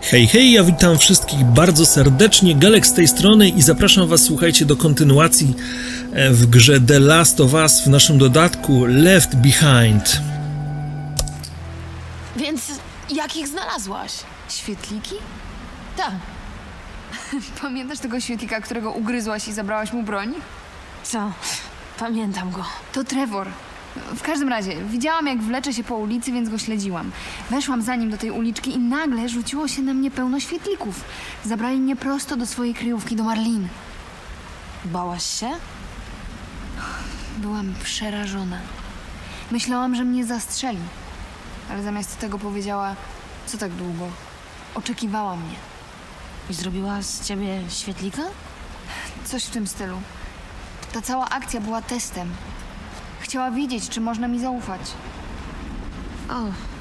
Hej, hej, ja witam wszystkich bardzo serdecznie, Galek z tej strony i zapraszam was, słuchajcie, do kontynuacji w grze The Last of Us w naszym dodatku Left Behind. Więc jak ich znalazłaś? Świetliki? Tak. Pamiętasz tego świetlika, którego ugryzłaś i zabrałaś mu broń? Co? Pamiętam go. To Trevor. W każdym razie, widziałam, jak wlecze się po ulicy, więc go śledziłam. Weszłam za nim do tej uliczki i nagle rzuciło się na mnie pełno świetlików. Zabrali mnie prosto do swojej kryjówki, do Marlene. Bałaś się? Byłam przerażona. Myślałam, że mnie zastrzeli. Ale zamiast tego powiedziała, co tak długo? Oczekiwała mnie. I zrobiła z ciebie świetlika? Coś w tym stylu. Ta cała akcja była testem. Chciała wiedzieć, czy można mi zaufać. O.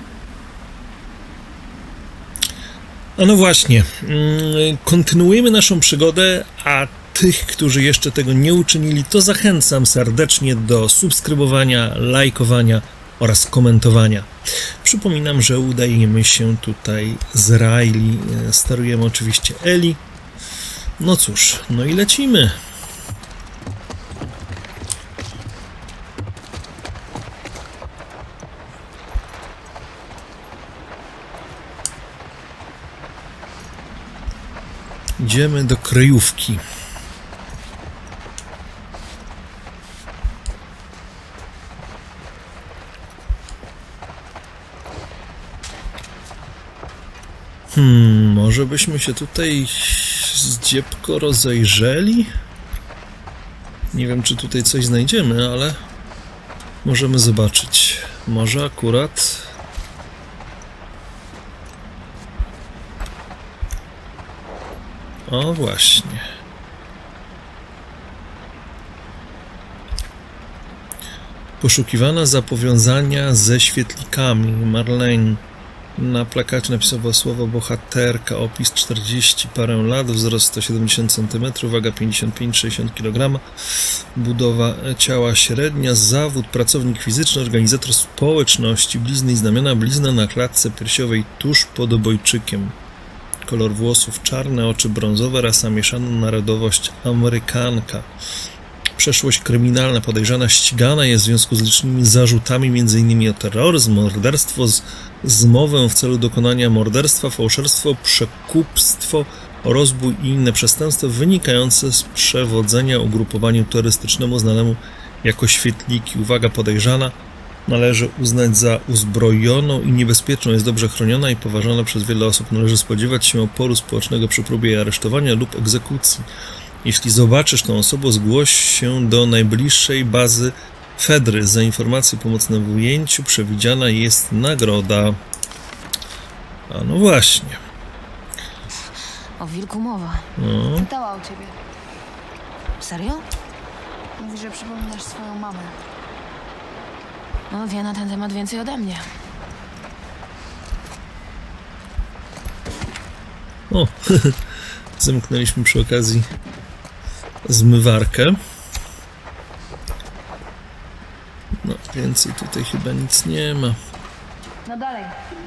A no właśnie, kontynuujemy naszą przygodę, a tych, którzy jeszcze tego nie uczynili, to zachęcam serdecznie do subskrybowania, lajkowania oraz komentowania. Przypominam, że udajemy się tutaj z Riley, sterujemy oczywiście Ellie. No cóż, no i lecimy. Idziemy do kryjówki. Może byśmy się tutaj zdziepko rozejrzeli? Nie wiem, czy tutaj coś znajdziemy, ale możemy zobaczyć. Może akurat... O właśnie. Poszukiwana za powiązania ze świetlikami. Marlene na plakacie napisała słowo bohaterka, opis 40 parę lat, wzrost 170 cm, waga 55-60 kg, budowa ciała średnia, zawód pracownik fizyczny, organizator społeczności, blizny i znamiona, blizna na klatce piersiowej tuż pod obojczykiem. Kolor włosów czarne, oczy brązowe, rasa mieszana, narodowość Amerykanka. Przeszłość kryminalna, podejrzana, ścigana jest w związku z licznymi zarzutami m.in. o terroryzm, morderstwo, zmowę w celu dokonania morderstwa, fałszerstwo, przekupstwo, rozbój i inne przestępstwa wynikające z przewodzenia ugrupowaniu terrorystycznemu znanemu jako świetliki. Uwaga, podejrzana należy uznać za uzbrojoną i niebezpieczną, jest dobrze chroniona i poważana przez wiele osób. Należy spodziewać się oporu społecznego przy próbie jej aresztowania lub egzekucji. Jeśli zobaczysz tą osobę, zgłoś się do najbliższej bazy Fedry. Za informacje pomocne w ujęciu przewidziana jest nagroda. A no właśnie. O wilku mowa. No. Pytała o ciebie. Serio? Mówi, że przypominasz swoją mamę. No, wie na ten temat więcej ode mnie. O, zamknęliśmy przy okazji zmywarkę. No, więcej tutaj chyba nic nie ma. No dalej.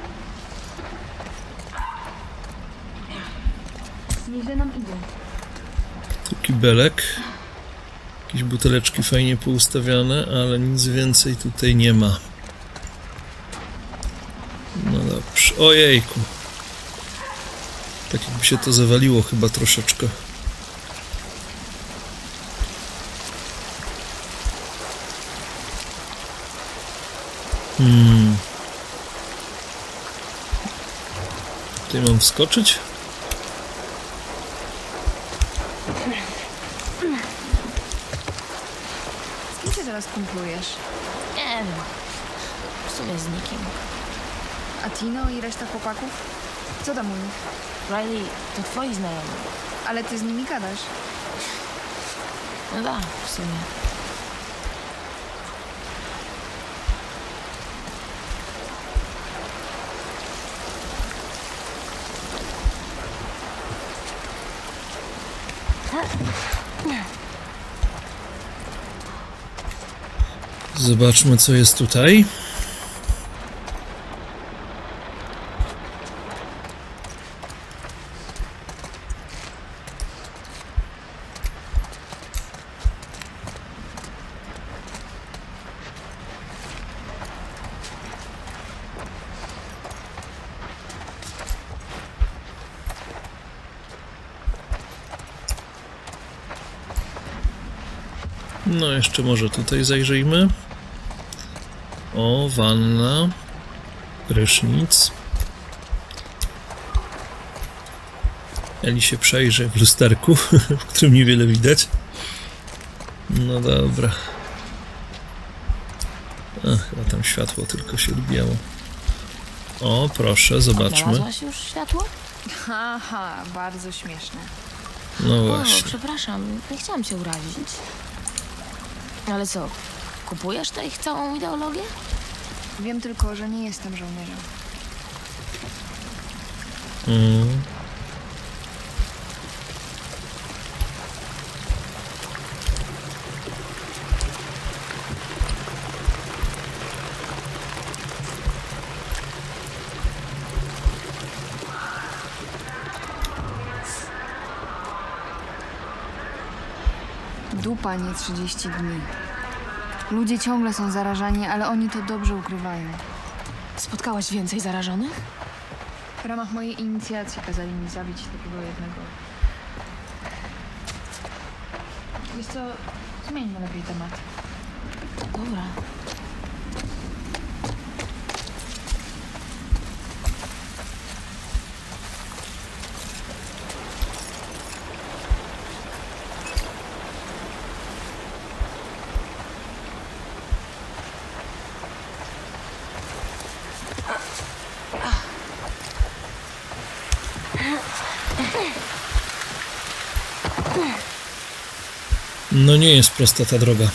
Nieźle nam idzie. Tu kibelek. Jakieś buteleczki fajnie poustawiane, ale nic więcej tutaj nie ma. No dobrze. Ojejku. Tak jakby się to zawaliło chyba troszeczkę. Tutaj mam wskoczyć? Z kim się teraz kumplujesz? Nie wiem. W sumie z nikim. A Tino i reszta chłopaków? Co tam u nich? Riley to twoi znajomi. Ale ty z nimi gadasz. No da, w sumie. Zobaczmy, co jest tutaj. No, jeszcze może tutaj zajrzyjmy. O, wanna. Prysznic. Eli się przejrzy w lusterku, w którym niewiele widać. No dobra. Chyba tam światło tylko się odbijało. O, proszę, zobaczmy. Znalazłaś już światło? Haha, bardzo śmieszne. No O, właśnie. przepraszam, nie chciałam cię urazić. Ale co, kupujesz tę ich całą ideologię? Wiem tylko, że nie jestem żołnierzem. Dupa, nie 30 dni. Ludzie ciągle są zarażani, ale oni to dobrze ukrywają. Spotkałaś więcej zarażonych? W ramach mojej inicjacji kazali mi zabić takiego jednego. Wiesz co, zmieńmy lepiej temat. Dobra. No nie jest prosta ta droga.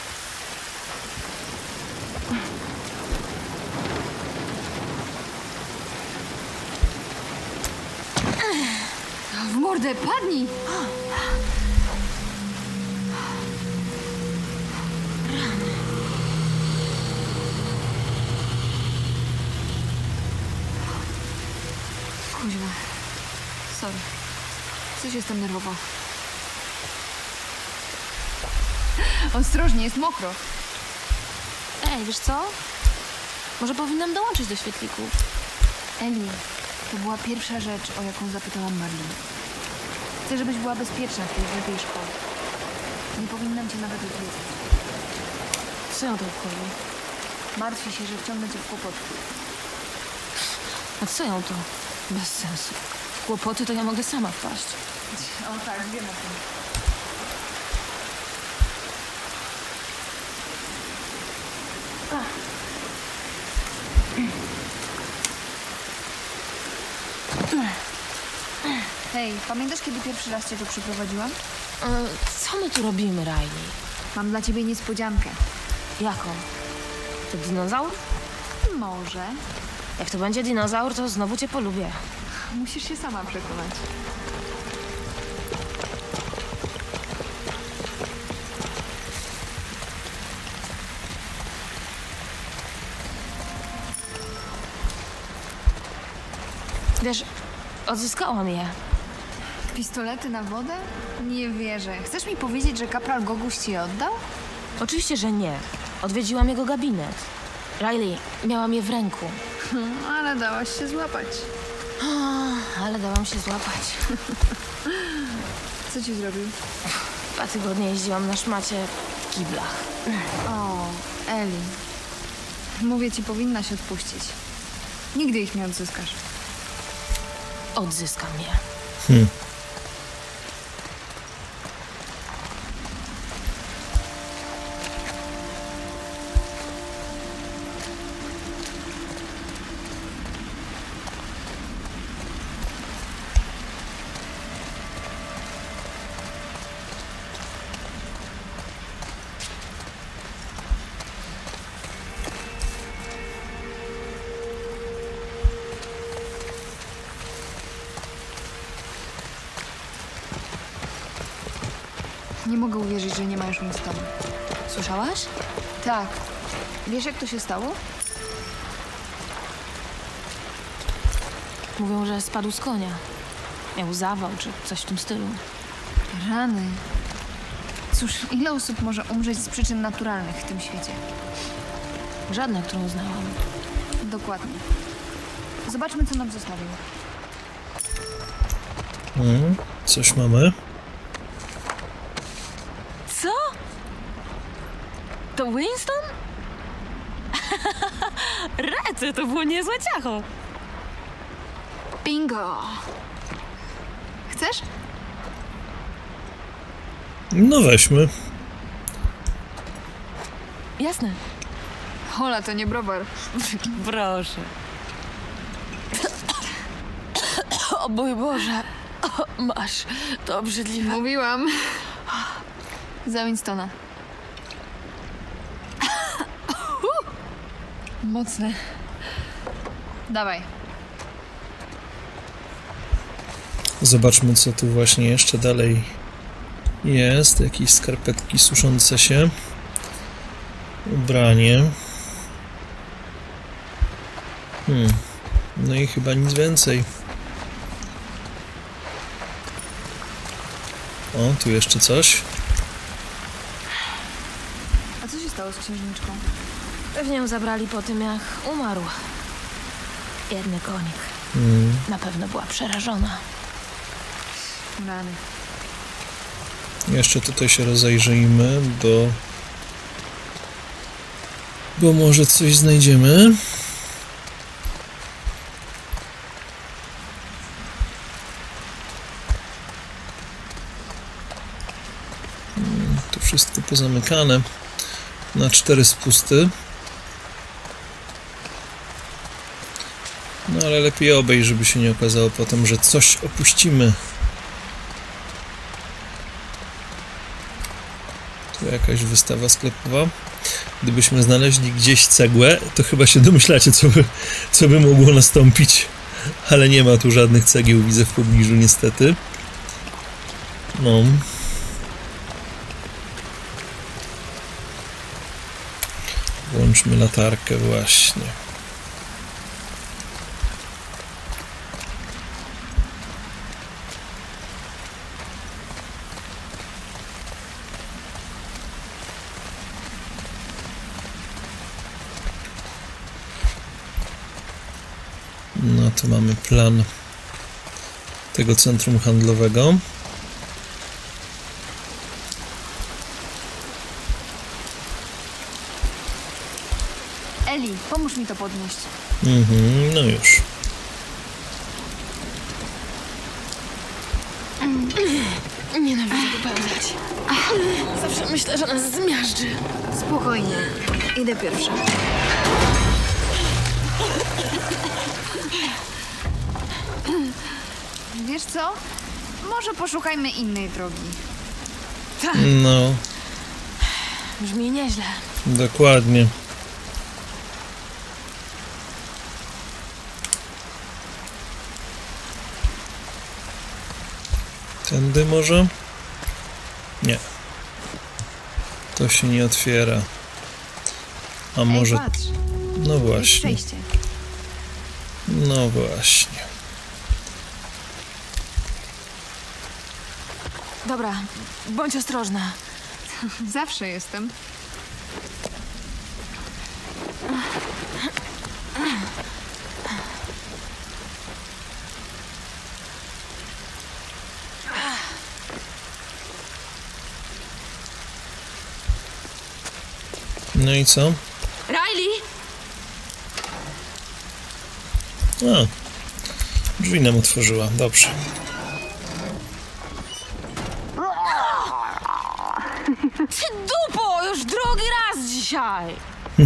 W mordę, padnij! Kuźwa. Sorry. Coś jestem nerwowa. Ostrożnie, jest mokro. Ej, wiesz co? Może powinnam dołączyć do świetlików. Eli, to była pierwsza rzecz, o jaką zapytałam Marlin. Chcę, żebyś była bezpieczna w tej wielkiej szkole. Nie powinnam cię nawet odwiedzać. Co ją to obchodzi? Martwi się, że wciągnę cię w kłopoty. A co ją to? Bez sensu. W kłopoty to ja mogę sama wpaść. O tak, wiem o tym. Hej, pamiętasz, kiedy pierwszy raz cię tu przyprowadziłam? Co my tu robimy, Riley? Mam dla ciebie niespodziankę. Jaką? To dinozaur? Może. Jak to będzie dinozaur, to znowu cię polubię. Musisz się sama przekonać. Wiesz, odzyskałam je. Pistolety na wodę? Nie wierzę. Chcesz mi powiedzieć, że kapral Goguś ci je oddał? Oczywiście, że nie. Odwiedziłam jego gabinet. Riley, miałam je w ręku. Ale dałaś się złapać. Ale dałam się złapać. Co ci zrobił? 2 tygodnie jeździłam na szmacie w kiblach. O, Eli. Mówię ci, powinnaś odpuścić. Nigdy ich nie odzyskasz. Odzyskam je. Nie mogę uwierzyć, że nie ma już Winstona. Słyszałaś? Tak. Wiesz, jak to się stało? Mówią, że spadł z konia. Miał zawał czy coś w tym stylu. Rany. Cóż, ile osób może umrzeć z przyczyn naturalnych w tym świecie? Żadna, którą znałam. Dokładnie. Zobaczmy, co nam zostawił. Coś mamy. Co? To Winston? Rety, to było niezłe ciacho. Bingo! Chcesz? No weźmy. Jasne. Hola, to nie browar. Proszę. O mój Boże. O, masz. To obrzydliwe. Mówiłam. Za Winstona. Mocne. Dawaj. Zobaczmy, co tu właśnie jeszcze dalej jest. Jakieś skarpetki suszące się. Ubranie. No i chyba nic więcej. O, tu jeszcze coś. A co się stało z księżniczką? Pewnie ją zabrali po tym, jak umarł. Biedny konik. Na pewno była przerażona. Rany. Jeszcze tutaj się rozejrzyjmy, bo może coś znajdziemy. Tu wszystko pozamykane na 4 spusty. No ale lepiej obejść, żeby się nie okazało potem, że coś opuścimy. Tu jakaś wystawa sklepowa. Gdybyśmy znaleźli gdzieś cegłę, to chyba się domyślacie, co by mogło nastąpić. Ale nie ma tu żadnych cegieł, widzę w pobliżu niestety. No. Włączmy latarkę właśnie. No to mamy plan tego centrum handlowego. Eli, pomóż mi to podnieść. No już. Nienawidzę wypełniać. Zawsze myślę, że nas zmiażdży. Spokojnie. Idę pierwsza. Wiesz co? Może poszukajmy innej drogi. No, Brzmi nieźle. dokładnie. Tędy może? Nie. To się nie otwiera. A może... Ej, patrz. No Jest właśnie. przejście. No właśnie. Dobra, bądź ostrożna. Zawsze jestem. No i co? Riley! A, drzwi nam otworzyła. Dobrze. Ty dupo! Już drugi raz dzisiaj!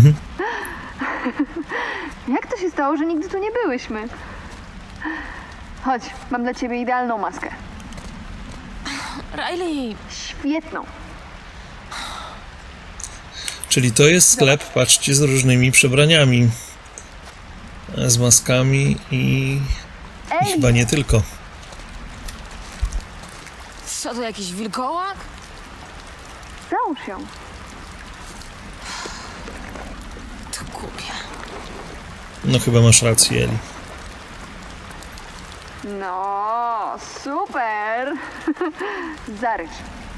Jak to się stało, że nigdy tu nie byłyśmy? Chodź, mam dla ciebie idealną maskę. Riley! Świetną. Czyli to jest sklep, patrzcie, z różnymi przebraniami. Z maskami i chyba nie tylko. Co to, jakiś wilkołak? Załóż ją. To głupie. No chyba masz rację, Eli. No, super. Zarycz.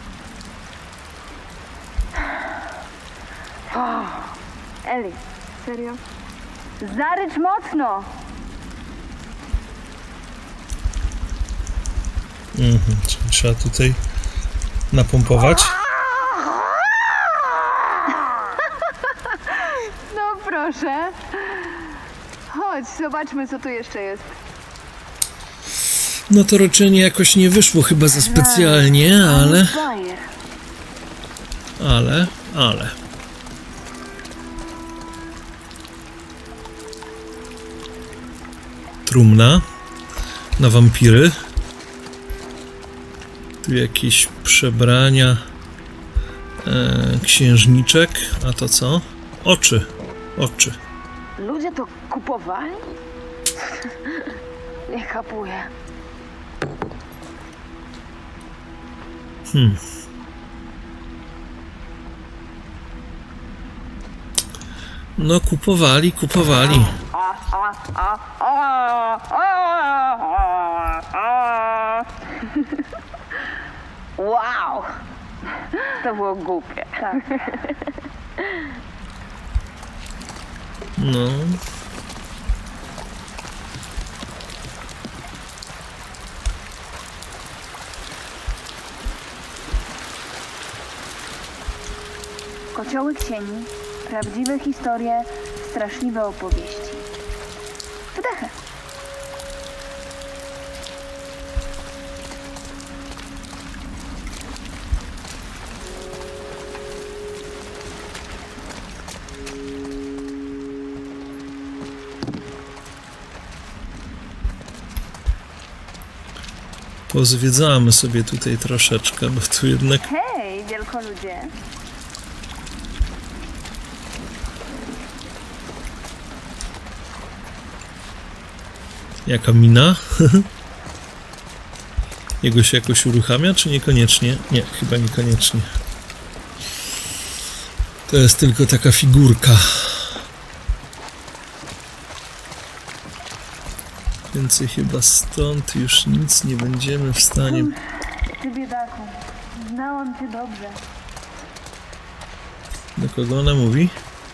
O, Eli, serio? Zarycz mocno. Czyli trzeba tutaj napompować. Chodź, zobaczmy, co tu jeszcze jest. No to roczenie jakoś nie wyszło chyba za specjalnie, ale... Trumna na wampiry. Tu jakieś przebrania księżniczek. A to co? Oczy. Ludzie to kupowali? Nie kapuję. No kupowali. Wow! To było głupie. Tak. No. Kociołek cieni, prawdziwe historie, straszliwe opowieści. Wdechę. Pozwiedzamy sobie tutaj troszeczkę, bo tu jednak... Hej, wielkoludzie. Jaka mina? Jego się jakoś uruchamia, czy niekoniecznie? Nie, chyba niekoniecznie. To jest tylko taka figurka. Więcej chyba stąd już nic nie będziemy w stanie... Ty biedaku, znałam cię dobrze. Do kogo ona mówi?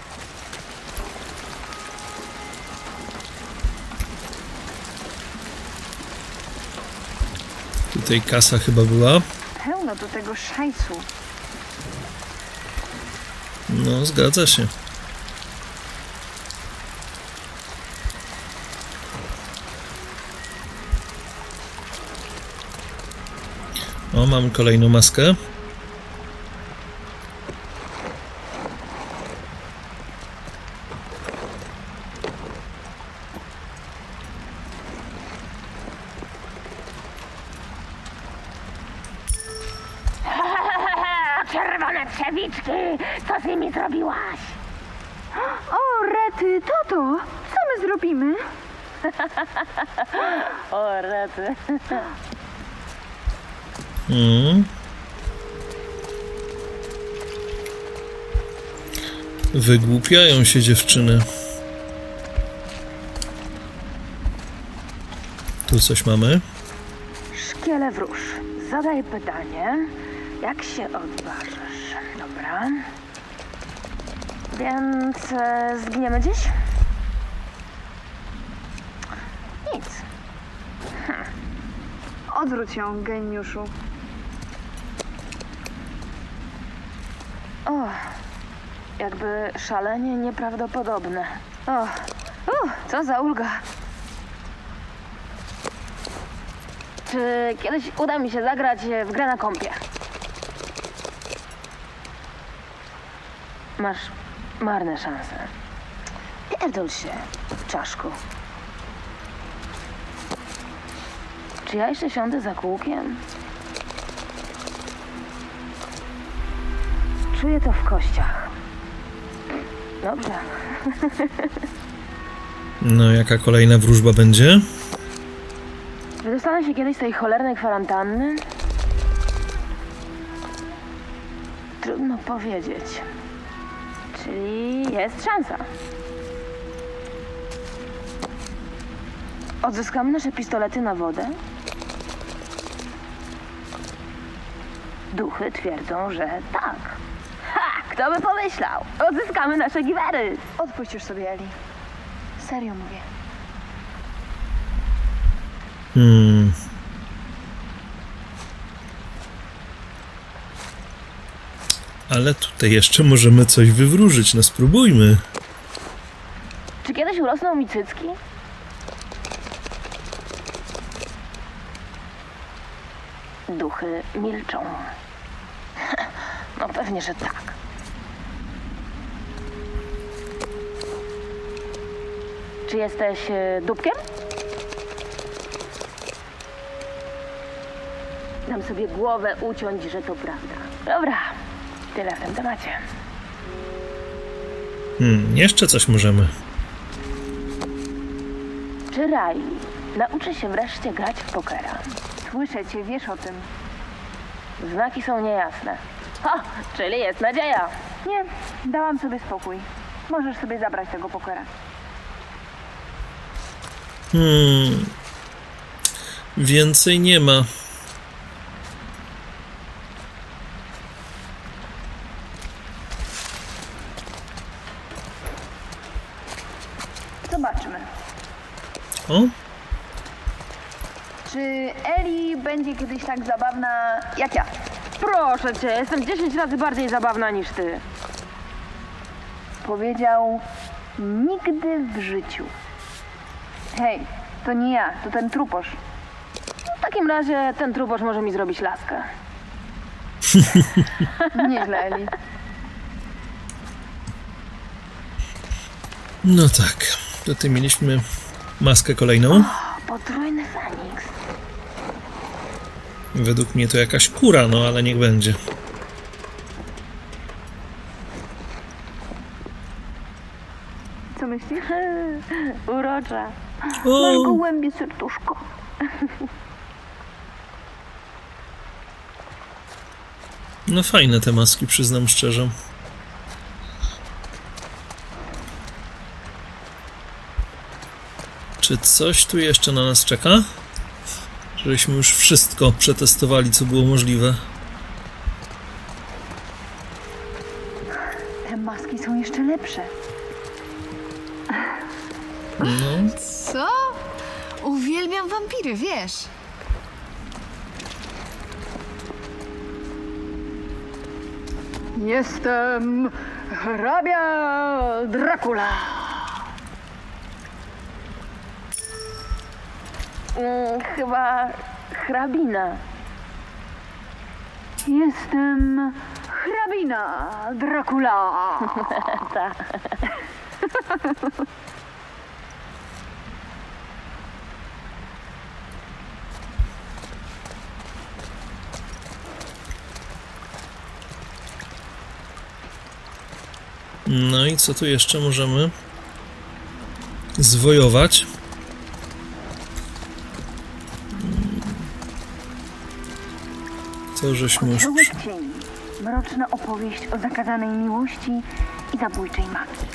Tutaj kasa chyba była. Pełno do tego szajsu. No, zgadza się. O, mam kolejną maskę. Czerwone przewiczki! Co z nimi zrobiłaś? O, rety, tato! Co my zrobimy? O, rety. Wygłupiają się dziewczyny. Tu coś mamy. Szkiele wróż. Zadaj pytanie, jak się odważysz. Dobra. Więc zginiemy dziś? Nic. Odwróć ją, geniuszu. O, jakby szalenie nieprawdopodobne. O, co za ulga. Czy kiedyś uda mi się zagrać w grę na kompie? Masz marne szanse. Pierdol się, czaszku. Czy ja jeszcze siądę za kółkiem? Czuję to w kościach. Dobrze. No, jaka kolejna wróżba będzie? Wydostanę się kiedyś z tej cholernej kwarantanny? Trudno powiedzieć. Czyli jest szansa. Odzyskamy nasze pistolety na wodę? Duchy twierdzą, że tak. Ha! Kto by pomyślał? Odzyskamy nasze giwery! Odpuść już sobie, Eli. Serio mówię. Ale tutaj jeszcze możemy coś wywróżyć, no spróbujmy. kiedyś urosną mi cycki? Duchy milczą. No pewnie, że tak. Czy jesteś dupkiem? Dam sobie głowę uciąć, że to prawda. Dobra, tyle w tym temacie. Jeszcze coś możemy. Czy Riley nauczy się wreszcie grać w pokera? Słyszę cię, wiesz o tym. Znaki są niejasne. Ha, czyli jest nadzieja. Nie, dałam sobie spokój. Możesz sobie zabrać tego pokera. Więcej nie ma. Zobaczmy. O? Czy Ellie będzie kiedyś tak zabawna jak ja? Proszę cię, jestem 10 razy bardziej zabawna niż ty. Powiedział nigdy w życiu. Hej, to nie ja, to ten truposz. W takim razie ten truposz może mi zrobić laskę. Nieźle, Ellie. No tak. Tutaj mieliśmy maskę kolejną. Potrójny Feniks. Według mnie to jakaś kura, no ale niech będzie. Co myślisz? Urocza. Masz O, gołębie serduszko. no fajne te maski, przyznam szczerze. Czy coś tu jeszcze na nas czeka? Żeśmy już wszystko przetestowali, co było możliwe. Te maski są jeszcze lepsze. No, Co? Uwielbiam wampiry, wiesz. Jestem hrabia Dracula. Chyba hrabina. Jestem hrabina Dracula. Tak. no i co tu jeszcze możemy zwojować? To żeśmy już... Oczołek cieni. Mroczna opowieść o zakazanej miłości i zabójczej magii.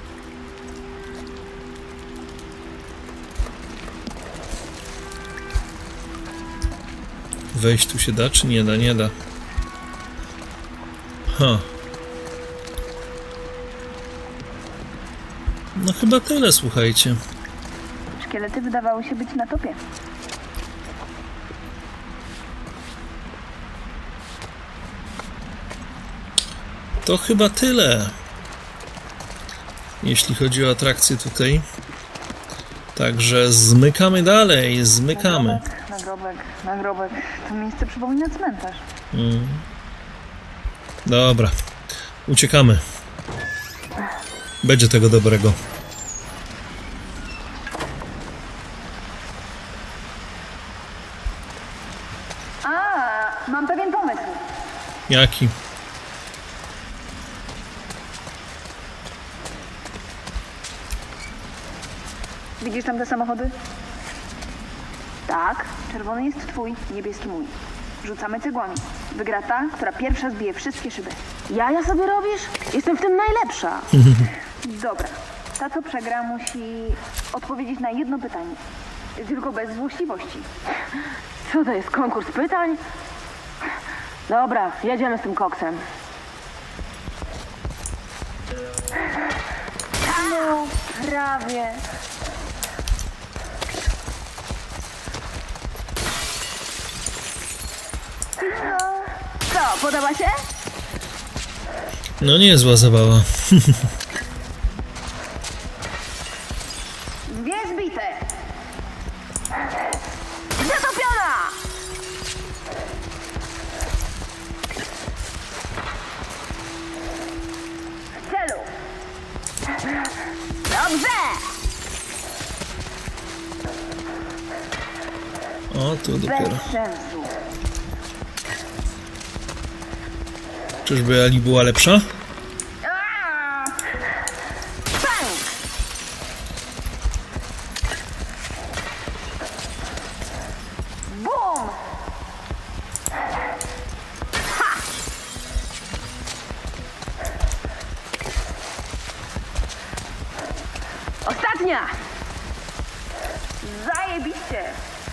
Wejść tu się da, czy nie da? Nie da. Ha. No chyba tyle, słuchajcie. Szkielety wydawały się być na topie. To chyba tyle. Jeśli chodzi o atrakcje tutaj. Także zmykamy dalej, zmykamy. Nagrobek. To miejsce przypomina cmentarz. Dobra. Uciekamy. Będzie tego dobrego. Mam pewien pomysł. Jaki? Widzisz tam te samochody? Tak. Czerwony jest twój, niebieski mój. Rzucamy cegłami. Wygra ta, która pierwsza zbije wszystkie szyby. Jaja sobie robisz? Jestem w tym najlepsza. Dobra. Ta, co przegra, musi odpowiedzieć na jedno pytanie. Tylko bez złośliwości. Co to jest, konkurs pytań? Dobra, jedziemy z tym koksem. No, prawie. No, co, podoba się? No niezła zabawa. O, tu dopiero. Czyżby Ali była lepsza? Ostatnia! Zajebiście!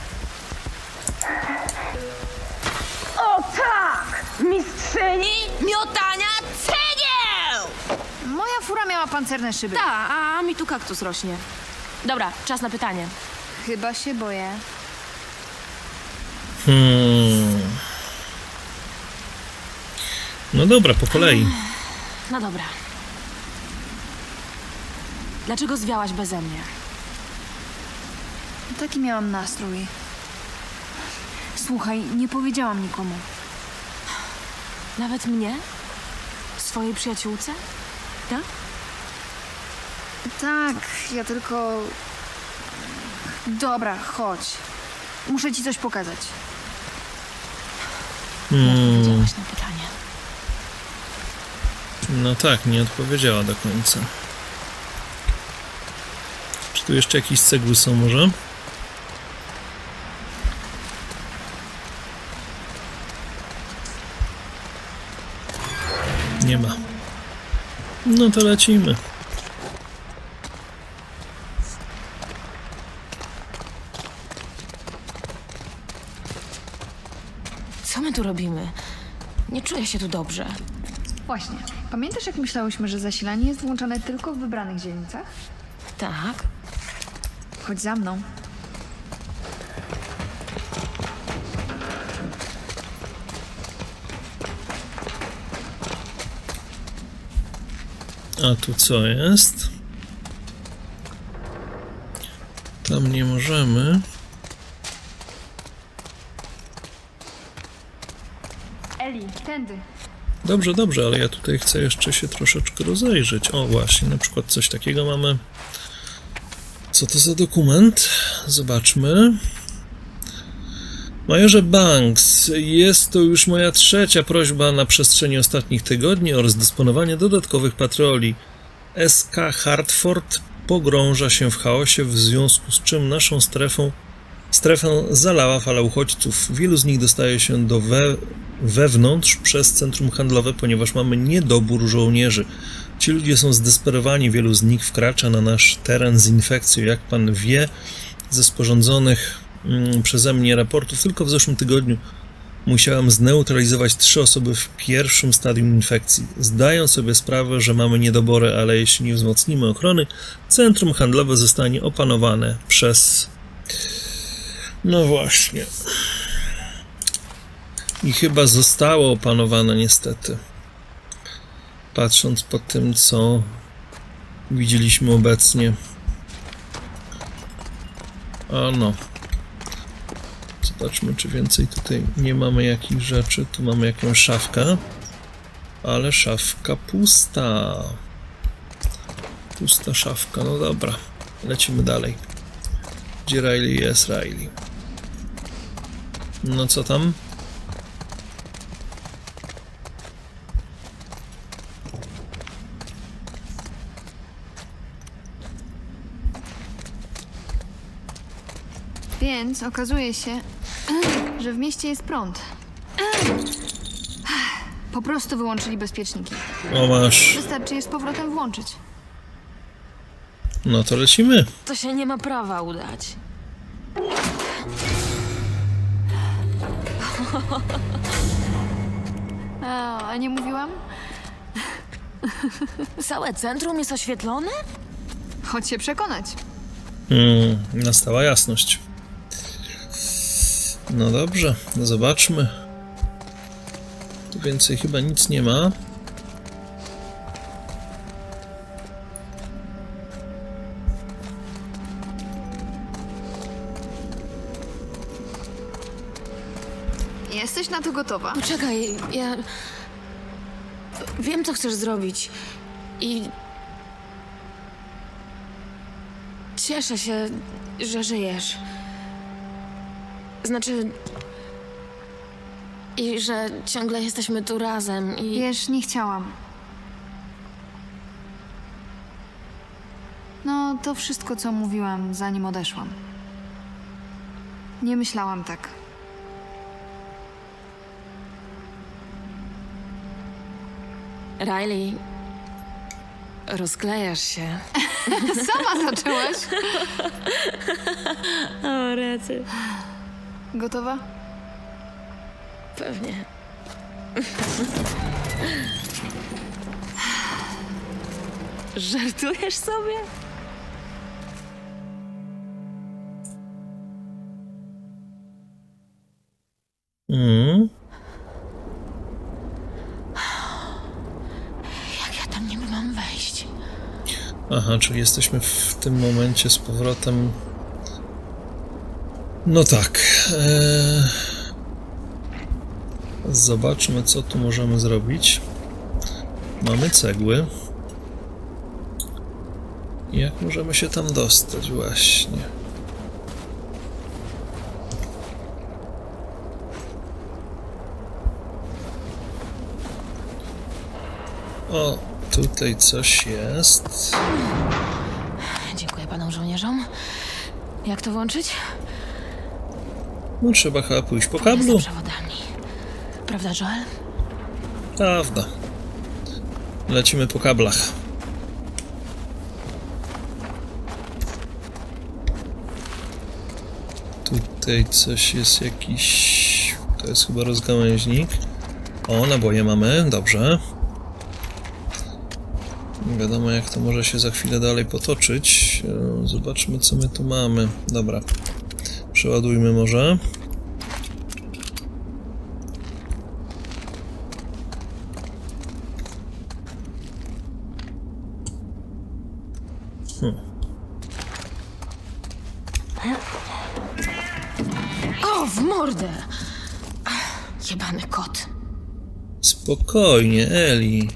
O tak! Mistrzyni miotania cegieł! Moja fura miała pancerne szyby. Tak, a mi tu kaktus rośnie. Dobra, czas na pytanie. Chyba się boję. No dobra, po kolei. No dobra. Dlaczego zwiałaś beze mnie? Taki miałam nastrój. Słuchaj, nie powiedziałam nikomu. Nawet mnie? Swojej przyjaciółce? Tak? Tak, ja tylko... Dobra, chodź. Muszę ci coś pokazać. Nie odpowiedziałaś na pytanie. No tak, nie odpowiedziała do końca. Czy tu jeszcze jakieś cegły są może? Nie ma. No to lecimy. Co my tu robimy? Nie czuję się tu dobrze. Właśnie. Pamiętasz, jak myślałyśmy, że zasilanie jest włączane tylko w wybranych dzielnicach? Tak? Chodź za mną. A tu co jest? Tam nie możemy. Eli, tędy. Dobrze, dobrze, ale ja tutaj chcę jeszcze się troszeczkę rozejrzeć. O, właśnie, na przykład coś takiego mamy. Co to za dokument? Zobaczmy. Majorze Banks, jest to już moja trzecia prośba na przestrzeni ostatnich tygodni o rozdysponowanie dodatkowych patroli. SK Hartford pogrąża się w chaosie, w związku z czym naszą strefę zalała fala uchodźców. Wielu z nich dostaje się do wewnątrz przez centrum handlowe, ponieważ mamy niedobór żołnierzy. Ci ludzie są zdesperowani, wielu z nich wkracza na nasz teren z infekcją. Jak pan wie, ze sporządzonych przeze mnie raportów, tylko w zeszłym tygodniu musiałem zneutralizować 3 osoby w pierwszym stadium infekcji. Zdaję sobie sprawę, że mamy niedobory, ale jeśli nie wzmocnimy ochrony, centrum handlowe zostanie opanowane przez... No właśnie. I chyba zostało opanowane niestety. Patrząc po tym, co widzieliśmy obecnie. A no. Zobaczmy, czy więcej tutaj nie mamy jakichś rzeczy. Tu mamy jakąś szafkę. Ale szafka pusta. Pusta szafka. No dobra. Lecimy dalej. Gdzie Riley jest? Riley. No co tam? Więc okazuje się, że w mieście jest prąd. Po prostu wyłączyli bezpieczniki. O, masz. Wystarczy je z powrotem włączyć. No to lecimy. To się nie ma prawa udać. A nie mówiłam? Całe centrum jest oświetlone? Chodź się przekonać. Nastała jasność. No dobrze, zobaczmy. Tu więcej chyba nic nie ma. Jesteś na to gotowa? Poczekaj, ja... Wiem, co chcesz zrobić. I... Cieszę się, że żyjesz. Znaczy... I że ciągle jesteśmy tu razem i... Wiesz, nie chciałam. No, to wszystko, co mówiłam, zanim odeszłam. Nie myślałam tak. Riley... Rozklejasz się. Sama zaczęłaś. O, rety. Gotowa? Pewnie. Żartujesz sobie? Jak ja tam nie mam wejść? Aha, czyli jesteśmy w tym momencie z powrotem... No tak. Zobaczmy, co tu możemy zrobić. Mamy cegły. Jak możemy się tam dostać właśnie? O, tutaj coś jest. Dziękuję panom żołnierzom. Jak to włączyć? No trzeba chyba pójść po kablu. Z przewodami. Prawda, Joel? Prawda. Lecimy po kablach. Tutaj coś jest jakiś... To jest chyba rozgałęźnik. O, naboje mamy, dobrze. Nie wiadomo, jak to może się za chwilę dalej potoczyć. Zobaczmy, co my tu mamy. Dobra. Przeładujmy może. O, w mordę! Jebany kot. Spokojnie, Eli.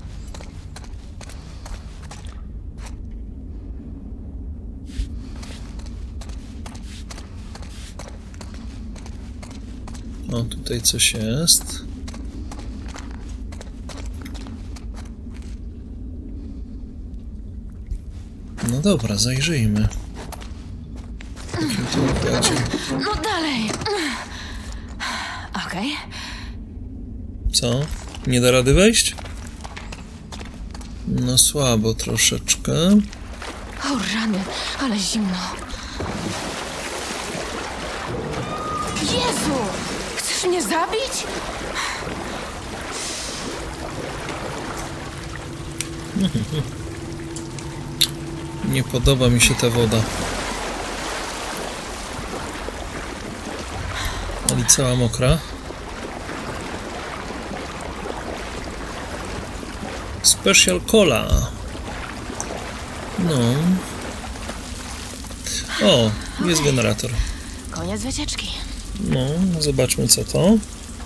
O, tutaj coś jest. No dobra, zajrzyjmy. W takim to układzie. No dalej! Okej. Co? Nie da rady wejść? No słabo troszeczkę. O rany, ale zimno. Jezu! Chcesz mnie zabić? Nie podoba mi się ta woda. Ale cała mokra. Special Cola. No. O, jest generator. Koniec wycieczki. No, zobaczmy co to.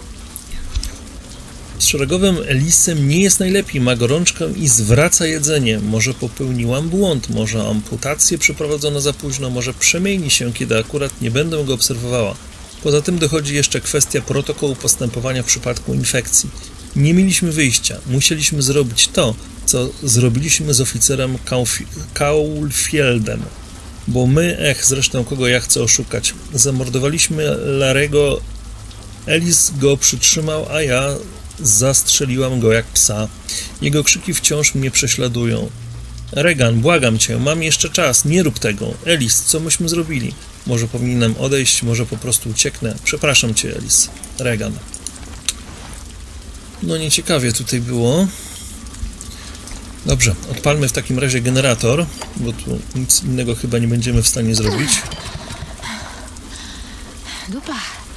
Z szeregowym Elisem nie jest najlepiej. Ma gorączkę i zwraca jedzenie. Może popełniłam błąd, może amputację przeprowadzono za późno, może przemieni się, kiedy akurat nie będę go obserwowała. Poza tym dochodzi jeszcze kwestia protokołu postępowania w przypadku infekcji. Nie mieliśmy wyjścia. Musieliśmy zrobić to, co zrobiliśmy z oficerem Caulfieldem. Bo my, zresztą kogo ja chcę oszukać, zamordowaliśmy Larego, Ellis go przytrzymał, a ja zastrzeliłam go jak psa. Jego krzyki wciąż mnie prześladują. Regan, błagam cię, mam jeszcze czas, nie rób tego. Ellis, co myśmy zrobili? Może powinienem odejść, może po prostu ucieknę. Przepraszam cię, Ellis. Regan. No nieciekawie tutaj było. Dobrze, odpalmy w takim razie generator, bo tu nic innego chyba nie będziemy w stanie zrobić. Dupa.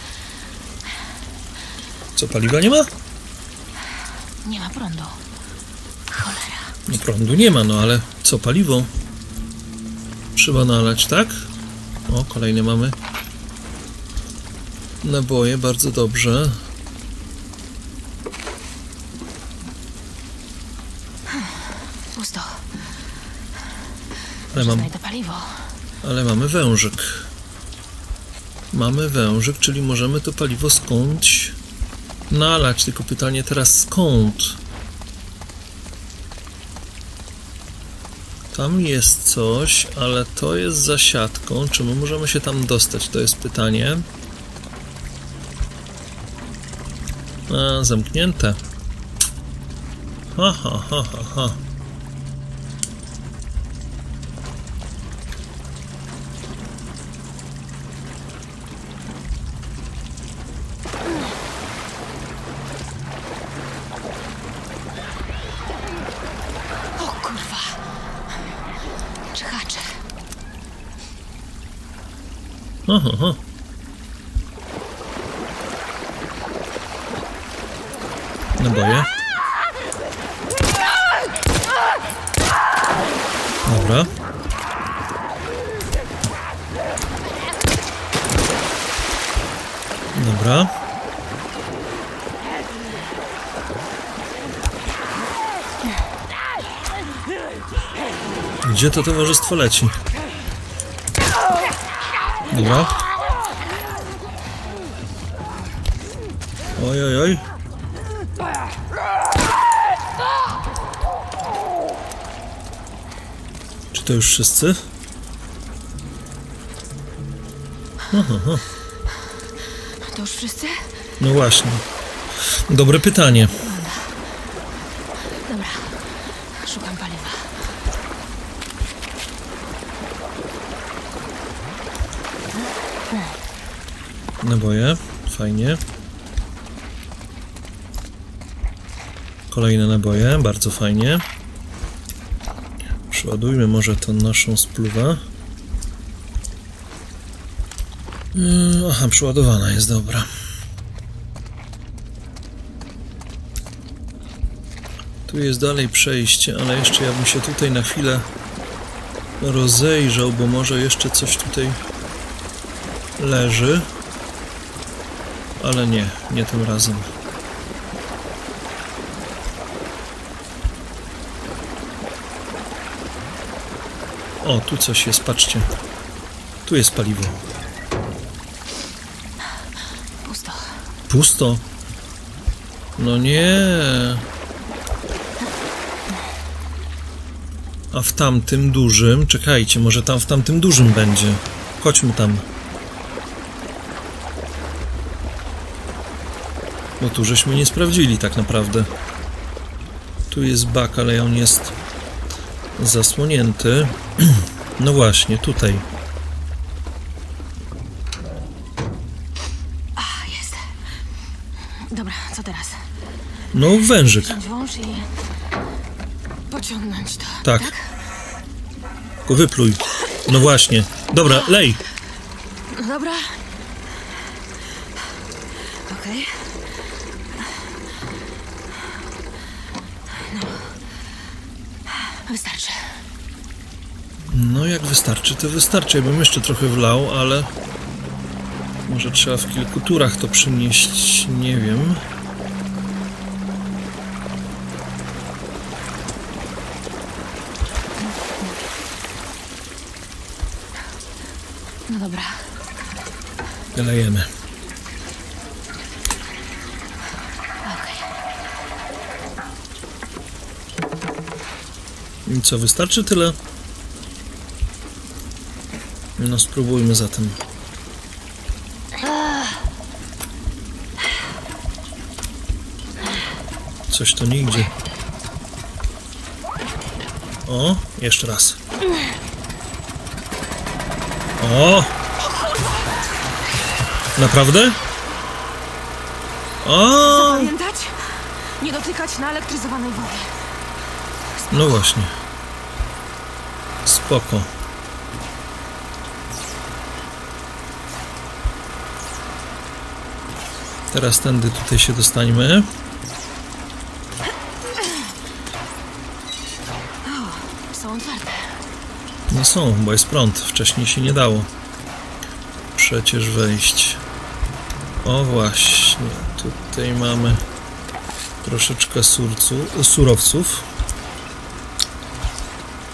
Co, paliwa nie ma? Nie ma prądu. Cholera. No prądu nie ma, no ale co, paliwo? Trzeba nalać, tak? O, kolejne mamy. Naboje, bardzo dobrze. Pusto. Ale, Znajdę paliwo. ale mamy wężyk. Mamy wężyk, czyli możemy to paliwo skądś nalać. Tylko pytanie teraz skąd? Tam jest coś, ale to jest za siatką. Czy my możemy się tam dostać? To jest pytanie. A, zamknięte. Ha, ha, ha, ha, ha. Aha. Naboje. Dobra. Dobra. Gdzie to towarzystwo leci? Dobra. Oj, oj, oj. Czy to już wszyscy? Aha. To już wszyscy? No właśnie. Dobre pytanie. Dobra. Szukam paliwa. Naboje. Fajnie. Kolejne naboje. Bardzo fajnie. Przeładujmy może tą naszą spluwę. Aha, przeładowana jest, dobra. Tu jest dalej przejście, ale jeszcze ja bym się tutaj na chwilę rozejrzał, bo może jeszcze coś tutaj leży. Ale nie tym razem. O, tu coś jest, patrzcie. Tu jest paliwo. Pusto. Pusto? No nie. A w tamtym dużym? Czekajcie, może tam w tamtym dużym będzie. Chodźmy tam. Bo tu żeśmy nie sprawdzili tak naprawdę. Tu jest bak, ale on jest zasłonięty. No właśnie, tutaj. A, jest. Dobra, co teraz? No, wężyk. Wziąć wąż i pociągnąć to. Tak. Tylko wypluj. No właśnie. Dobra, lej. No dobra. Okej. No. Wystarczy. No jak wystarczy, to wystarczy. Ja bym jeszcze trochę wlał, ale może trzeba w kilku turach to przynieść, nie wiem. No dobra. Lejemy. Okej. I co, wystarczy tyle? No spróbujmy zatem. Coś to nigdzie. O, jeszcze raz. O! Naprawdę? O! Pamiętać? Nie dotykać naelektryzowanej wody. No właśnie. Spoko. Teraz tędy tutaj się dostańmy. Są otwarte. No są, bo jest prąd. Wcześniej się nie dało przecież wejść. O właśnie, tutaj mamy troszeczkę surowców.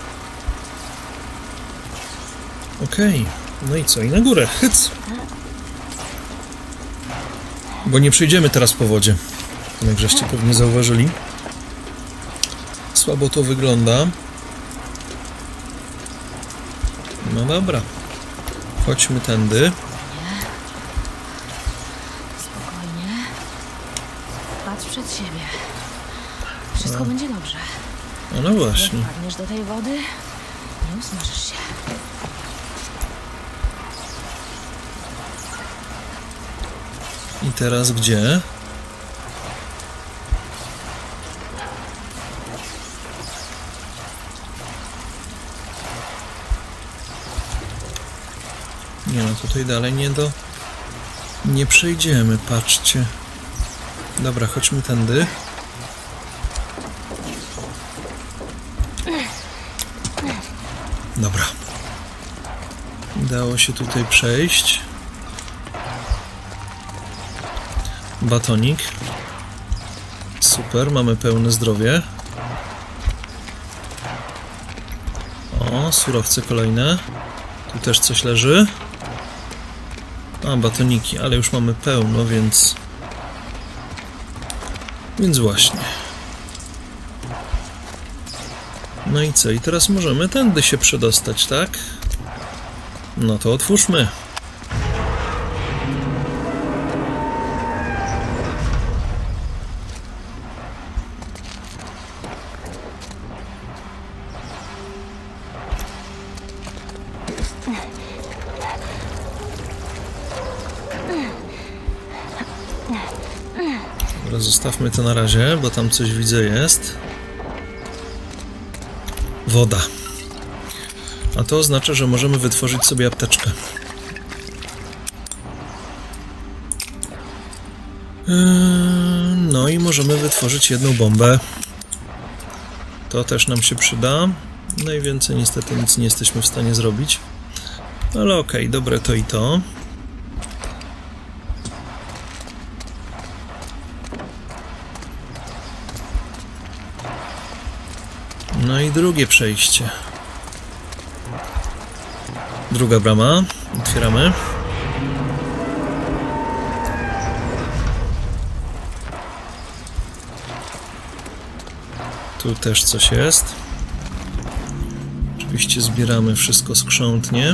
Okej, no i co? I na górę, hyc! Bo nie przejdziemy teraz po wodzie. Jak żeście pewnie zauważyli. Słabo to wygląda. No dobra. Chodźmy tędy. Spokojnie. Patrz przed siebie. Wszystko będzie dobrze. No właśnie. Jak wpadniesz do tej wody, nie usmażysz się. I teraz gdzie? Nie no, tutaj dalej nie przejdziemy, patrzcie. Dobra, chodźmy tędy. Dobra. Udało się tutaj przejść. Batonik. Super, mamy pełne zdrowie. O, surowce kolejne. Tu też coś leży. A, batoniki, ale już mamy pełno, więc właśnie. No i co? I teraz możemy tędy się przedostać, tak? No to otwórzmy. Dobra, zostawmy to na razie, bo tam coś widzę jest. Woda. A to oznacza, że możemy wytworzyć sobie apteczkę. No i możemy wytworzyć jedną bombę. To też nam się przyda. Najwięcej niestety nic nie jesteśmy w stanie zrobić. Ale okej, dobre to i to. No i drugie przejście. Druga brama. Otwieramy. Tu też coś jest. Oczywiście zbieramy wszystko skrzętnie.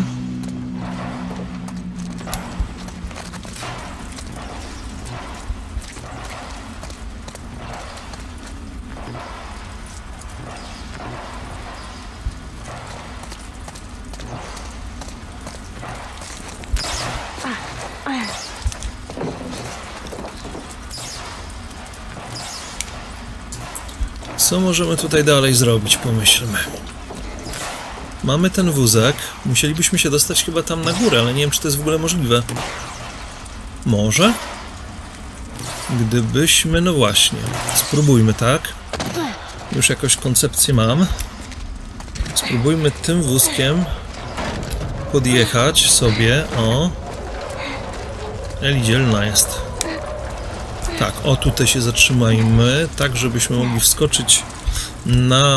Co możemy tutaj dalej zrobić? Pomyślmy. Mamy ten wózek. Musielibyśmy się dostać chyba tam na górę, ale nie wiem, czy to jest w ogóle możliwe. Może? Gdybyśmy... No właśnie. Spróbujmy, tak? Już jakąś koncepcję mam. Spróbujmy tym wózkiem podjechać sobie. O. Eli dzielna jest. Tak, o tutaj się zatrzymajmy, tak żebyśmy mogli wskoczyć na...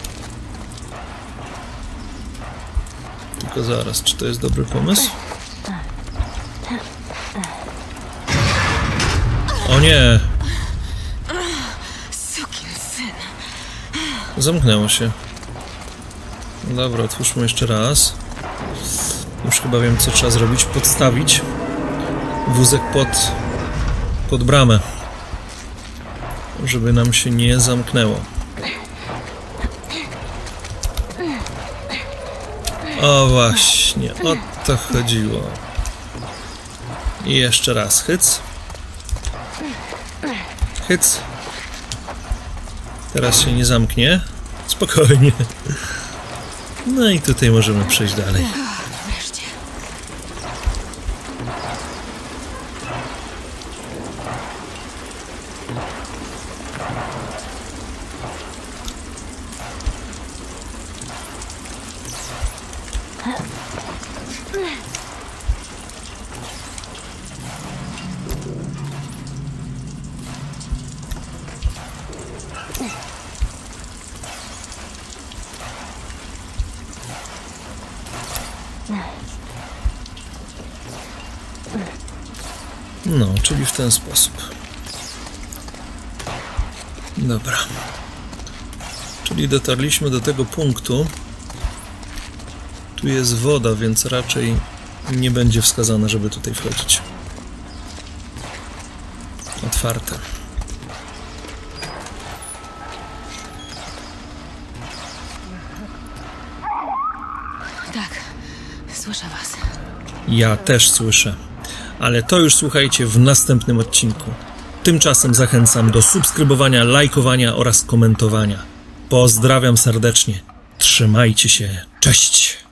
Tylko zaraz, czy to jest dobry pomysł? O nie! Zamknęło się. Dobra, otwórzmy jeszcze raz. Już chyba wiem, co trzeba zrobić. Podstawić wózek pod bramę, żeby nam się nie zamknęło. O właśnie, o to chodziło. I jeszcze raz, hyc. Hyc. Teraz się nie zamknie. Spokojnie. No i tutaj możemy przejść dalej. No, czyli w ten sposób. Dobra. Czyli dotarliśmy do tego punktu. Tu jest woda, więc raczej nie będzie wskazane, żeby tutaj wchodzić. Otwarte. Tak, słyszę was. Ja też słyszę. Ale to już słuchajcie w następnym odcinku. Tymczasem zachęcam do subskrybowania, lajkowania oraz komentowania. Pozdrawiam serdecznie. Trzymajcie się. Cześć!